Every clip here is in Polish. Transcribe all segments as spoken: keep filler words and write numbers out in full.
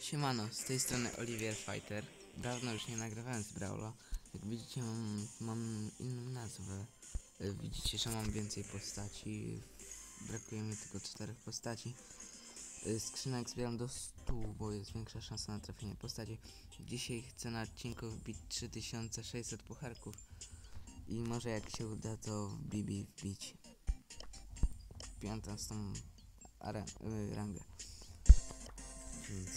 Siemano, z tej strony Olivier Fighter. Dawno już nie nagrywałem z Brawla. Jak widzicie, mam, mam inną nazwę. Widzicie, że mam więcej postaci. Brakuje mi tylko czterech postaci. Skrzynek zbieram do stu, bo jest większa szansa na trafienie postaci. Dzisiaj chcę na odcinku wbić trzy tysiące sześćset pucharków. I może jak się uda, to w Bibi wbić piętnastą y, rangę. Więc...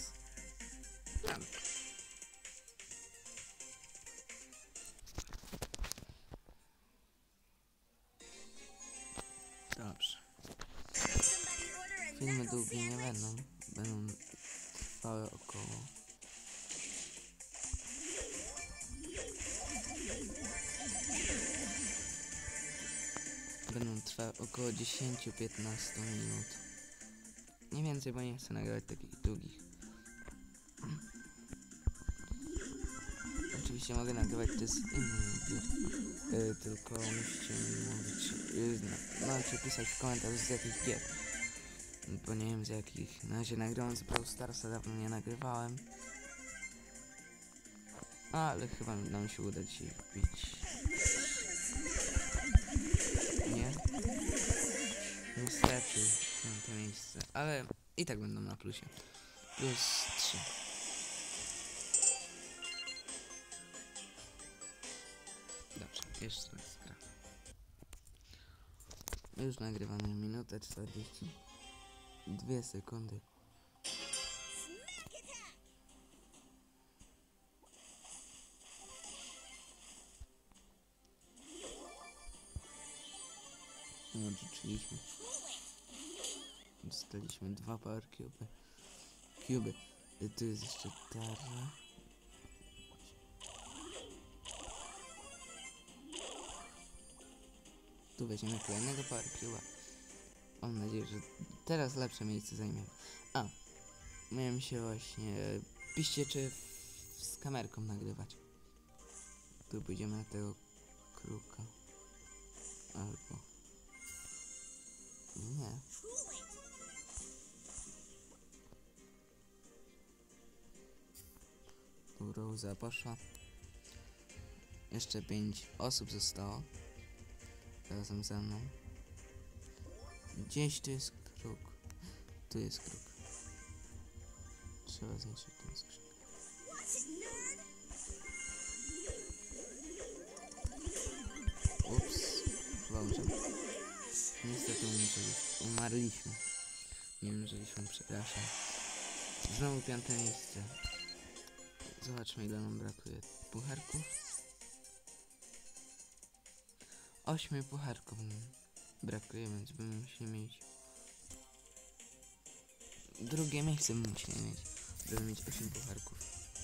Dobrze. Filmy długie nie będą. Będą trwały około... Będą trwały około dziesięć do piętnastu minut. Nie więcej, bo nie chcę nagrywać takich długich. Oczywiście mogę nagrywać to z innych yy, tylko musicie mi mówić, yy, no, możecie pisać w komentarzu z jakich gier, bo nie wiem z jakich. Na razie nagrałem z Brawl Starsa, dawno nie nagrywałem, ale chyba nam się uda dzisiaj wbić. Nie? Niestety piąte miejsce, ale i tak będą na plusie. Plus trzy. Dobrze, jeszcze raz gra. Już nagrywamy minutę czterdzieści dwie sekundy. No, odrzuciliśmy. Dostaliśmy dwa power cube. Cube. Tu jest jeszcze tarza. Tu weźmiemy kolejnego power cube'a. Mam nadzieję, że teraz lepsze miejsce zajmiemy. A, miałem się właśnie... Piszcie, czy w, z kamerką nagrywać. Tu pójdziemy na tego kruka. Albo... Nie. Rosa poszła. Jeszcze pięć osób zostało. Razem ze mną. Gdzieś tu jest kruk. Tu jest kruk. Trzeba zniszczyć tę skrzynkę. Ups. Chyba umrzemy. Niestety umrzeliśmy. Umarliśmy. Nie umrzeliśmy, przepraszam. Znowu piąte miejsce. Zobaczmy, ile nam brakuje pucharków. Ośmiu pucharków nam brakuje, więc będziemy musieli mieć... Drugie miejsce będziemy musieli mieć, żeby mieć osiem pucharków.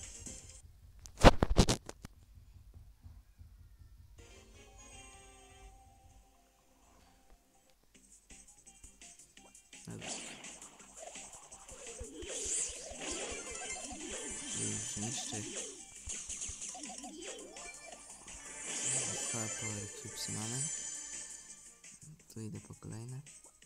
Dobra. Już niszczę. Dwa power cubesy mamy. Tu idę po kolejne.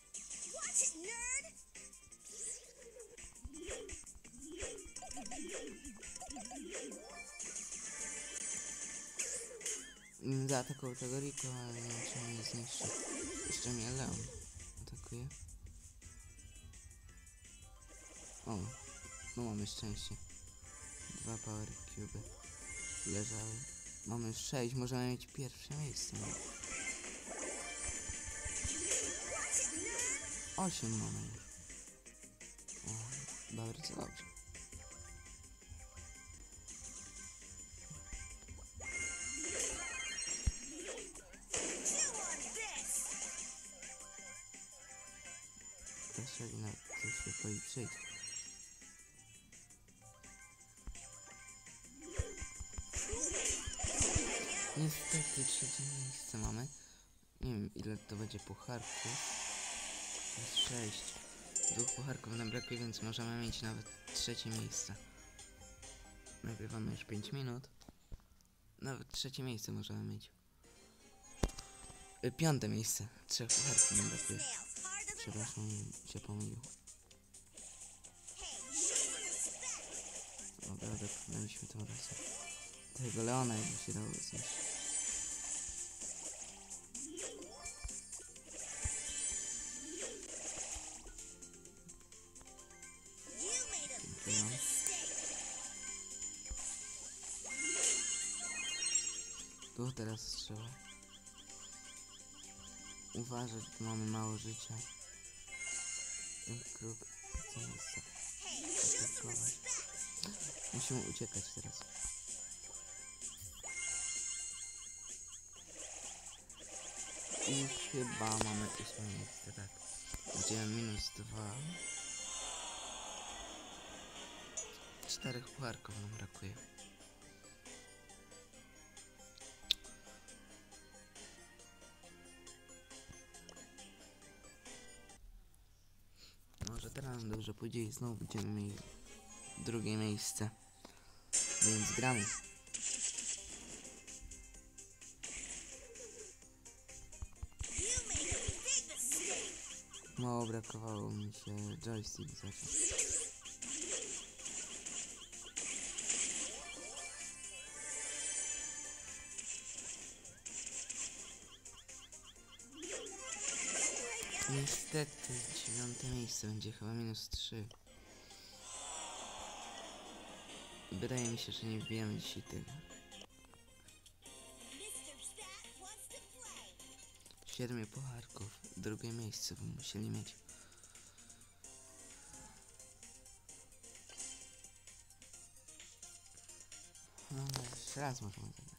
Zaatakował tego Rico, ale nie wiem, czy mnie zniszczy. Jeszcze mnie Leon atakuje. O, no mamy szczęście. Dwa power cube leżały. Mamy już sześć, możemy mieć pierwsze miejsce. osiem mamy już. O, bardzo dobrze. Proszę na to się boi przyjść. Niestety trzecie miejsce mamy. Nie wiem, ile to będzie pucharków. To jest sześć. Dwóch pucharków nam brakuje, więc możemy mieć nawet trzecie miejsce. Nagrywamy już pięć minut. Nawet trzecie miejsce możemy mieć. Piąte miejsce. Trzech pucharków nam brakuje. Przepraszam, się pomylił. mieliśmy tym razem. Tego Leona jakby się dało zniszczyć. Dziękuję. Tu teraz strzela. Uważać, bo mamy mało życia. Ten kruk chce nas zaatakować. Musimy uciekać teraz. I chyba mamy ósme miejsce, tak. Gdzie minus dwa. Czterech pucharków nam brakuje. Może teraz nam dobrze pójdzie i znowu będziemy mieli drugie miejsce. Więc gramy. Mało brakowało mi się joystick zacząć. Niestety dziewiąte miejsce będzie chyba minus trzy. Wydaje mi się, że nie wbijemy dzisiaj tego. Siedmiu pucharków, drugie miejsce by musieli mieć. No jeszcze raz możemy zagrać.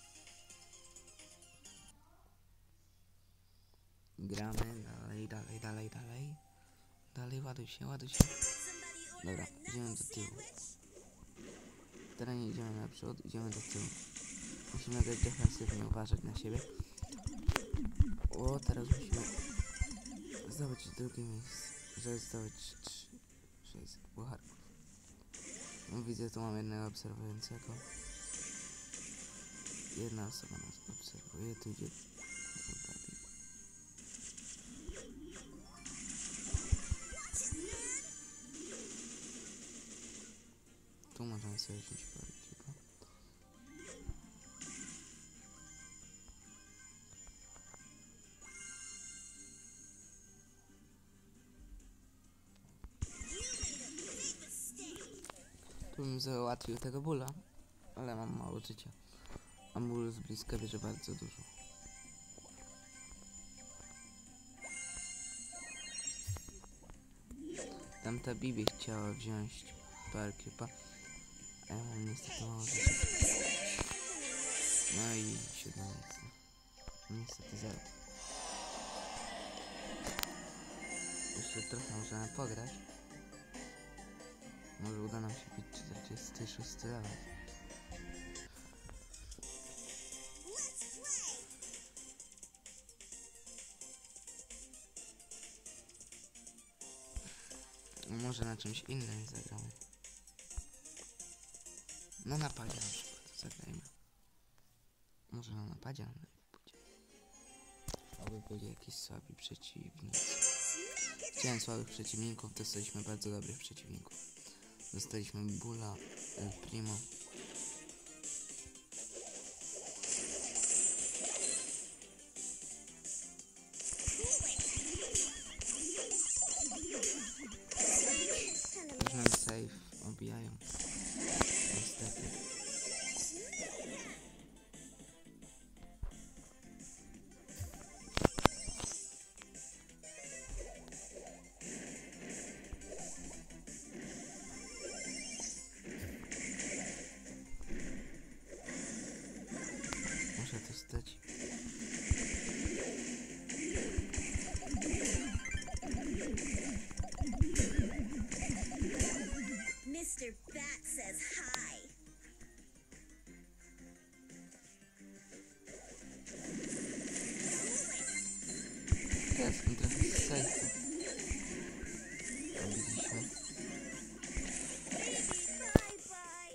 Gramy dalej, dalej, dalej, dalej. Dalej, ładuj się, ładuj się. Dobra, idziemy do tyłu. Teraz nie idziemy naprzód, idziemy do tyłu. Musimy grać defensywnie, uważać na siebie. O, teraz musimy zdobyć drugie miejsce, żeby zdobyć trzy, sześć pucharków. No, widzę, tu mam jednego obserwującego. Jedna osoba nas obserwuje, tu idzie druga. Tu możemy sobie wziąć parę. Tu bym załatwił tego bóla, ale mam mało życia. A ból z bliska bierze bardzo dużo. Tamta Bibi chciała wziąć Parkiupa, a ja mam niestety mało życia. No i siódme miejsce. Niestety zero. Jeszcze trochę możemy pograć. Może uda nam się bić czterdziesty szósty level. Może na czymś innym zagramy. Na napadzie na przykład zagrajmy. Może na napadzie nam pójdzie. Aby byli jakieś słabi przeciwnicy. Chciałem słabych przeciwników, dostaliśmy bardzo dobrych przeciwników. Dostaliśmy Bula, El Primo. Już nam save obijają. Niestety. Muszę to stać. mister Bat says hi. Teraz mi trochę z safe'u. Robiliśmy. Bye bye.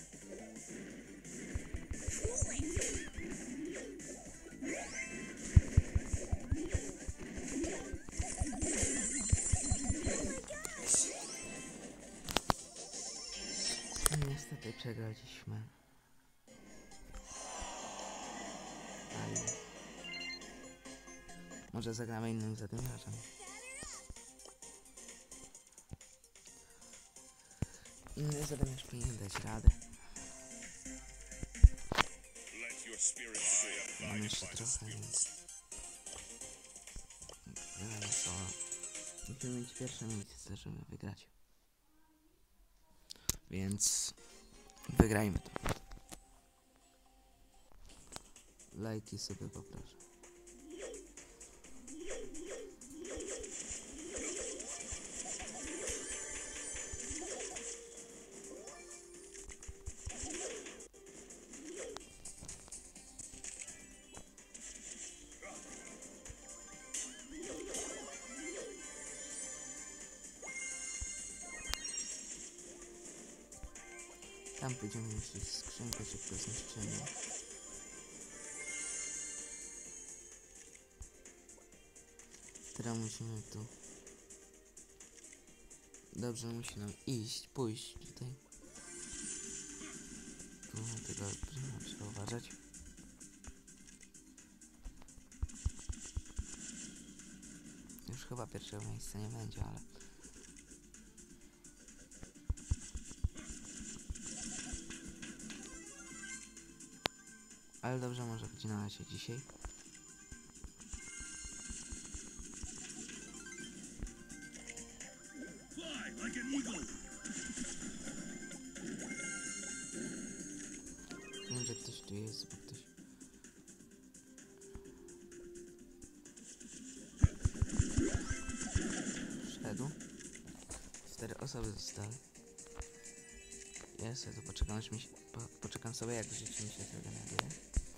Let's play. przegraliśmy. Ale... Może zagramy innym zadymiarzem. Inny zadymiarz powinien dać radę. Mam jeszcze trochę, więc... Gramy solo. Musimy mieć pierwsze miejsce, żeby wygrać. Więc... Wygrajmy to. Lajki sobie poproszę. Tam będziemy musieć skrzynkę szybko zniszczymy. Teraz musimy tu... Dobrze, musi nam iść, pójść tutaj. Tu tego trzeba uważać. Już chyba pierwszego miejsca nie będzie, ale... Ale dobrze, może być na razie dzisiaj. Wiem, że ktoś tu jest, bo ktoś... Wszedł. Cztery osoby zostały. Ja sobie to poczekam, aż mi się... Po, poczekam sobie, jak życie mi się zregeneruje.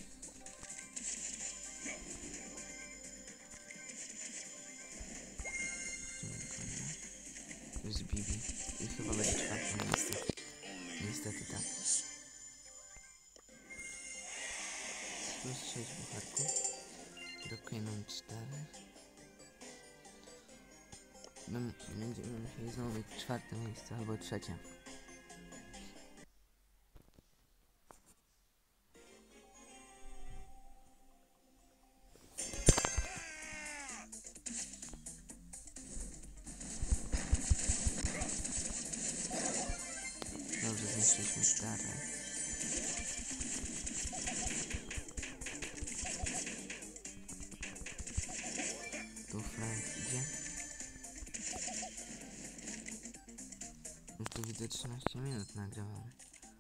To jest Bibi. I chyba będzie czwarte miejsce. Niestety tak. Plus sześć bucharków. Brakuje nam cztery. Będziemy musieli znowu mieć czwarte miejsce albo trzecie. Dobrze, zniszczyliśmy stare. Tu Frank idzie. Już tu widzę trzynaście minut nagrywamy.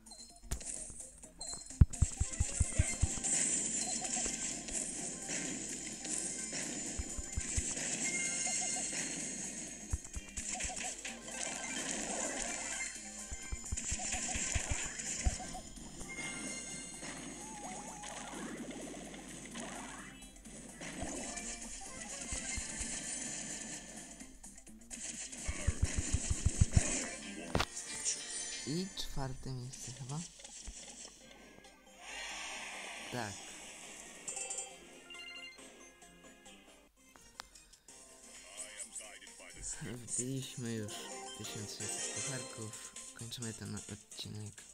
I czwarte miejsce chyba? Tak. Wbiliśmy już tysiąc sześćset pucharków. Kończymy ten odcinek.